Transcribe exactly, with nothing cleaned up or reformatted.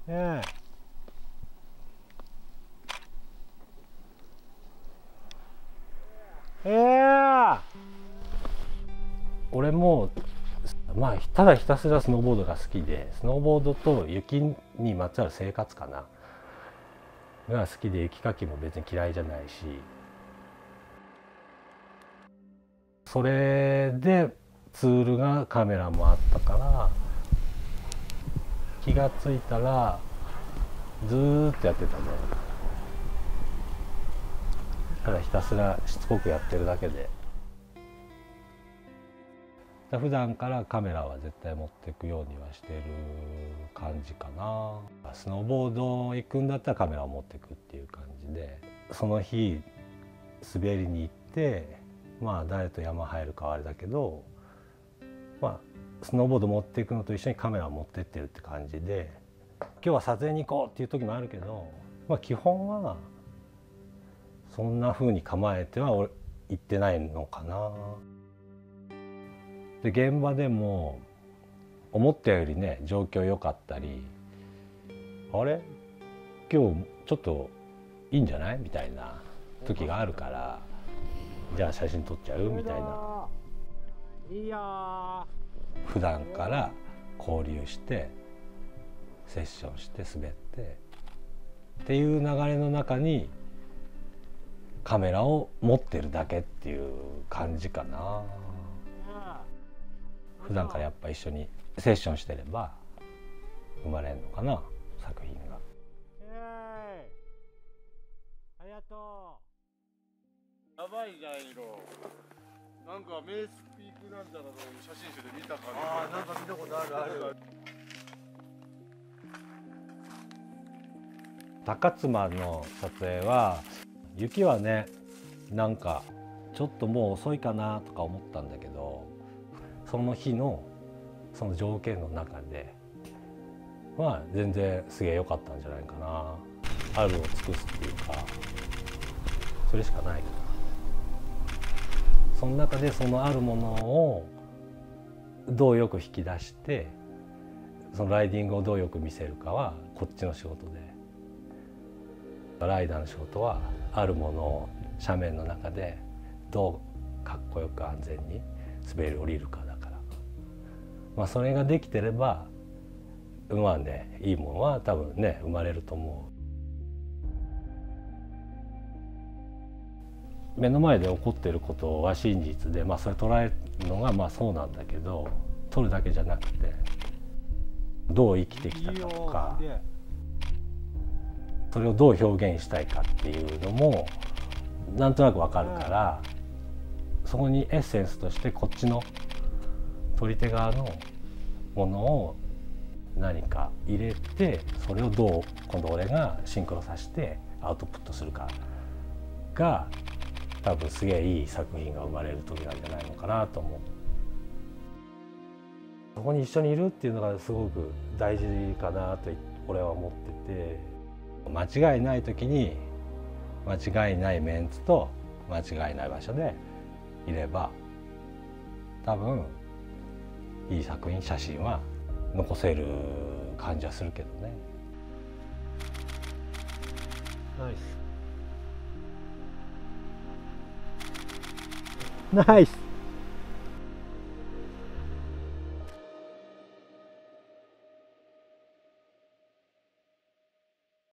ええええ、俺もまあただひたすらスノーボードが好きで、スノーボードと雪にまつわる生活かなが好きで、雪かきも別に嫌いじゃないし、それでツールがカメラもあったから、気がついたらずーっとやってたね。ただひたすらしつこくやってるだけで。普段からカメラは絶対持っていくようにはしてる感じかな。スノーボード行くんだったらカメラを持っていくっていう感じで、その日滑りに行って、まあ誰と山入るかはあれだけど、まあスノーボード持っていくのと一緒にカメラを持ってってるって感じで、今日は撮影に行こうっていう時もあるけど、まあ基本はそんな風に構えては行ってないのかな。で現場でも思ったよりね状況良かったり、あれ今日ちょっといいんじゃないみたいな時があるから、じゃあ写真撮っちゃうみたいな。いいよ、普段から交流してセッションして滑ってっていう流れの中にカメラを持ってるだけっていう感じかな。普段からやっぱ一緒にセッションしてれば生まれるのかな、作品が。えー、ありがとう。やばいじゃん色。なんかメイスピークなんちゃらの写真集で見た感じ。 ああ、なんか見たことあるある。高妻の撮影は雪はね、なんかちょっともう遅いかなとか思ったんだけど、その日のその条件の中でまあ全然すげえ良かったんじゃないかな。あるを尽くすっていうか、それしかないかな。その中でそのあるものをどうよく引き出して、そのライディングをどうよく見せるかはこっちの仕事で、ライダーの仕事はあるものを斜面の中でどうかっこよく安全に滑り降りるかだから、まあそれができてればまあね、いいものは多分ね生まれると思う。目の前で起こっていることは真実で、まあそれ捉えるのがまあそうなんだけど、撮るだけじゃなくてどう生きてきたかとか、それをどう表現したいかっていうのもなんとなくわかるから、そこにエッセンスとしてこっちの撮り手側のものを何か入れて、それをどう今度俺がシンクロさせてアウトプットするかが多分すげえいい作品が生まれる時なんじゃないのかなと思う。そこに一緒にいるっていうのがすごく大事かなと俺は思ってて、間違いない時に間違いないメンツと間違いない場所でいれば多分いい作品、写真は残せる感じはするけどね。ナイスナイス。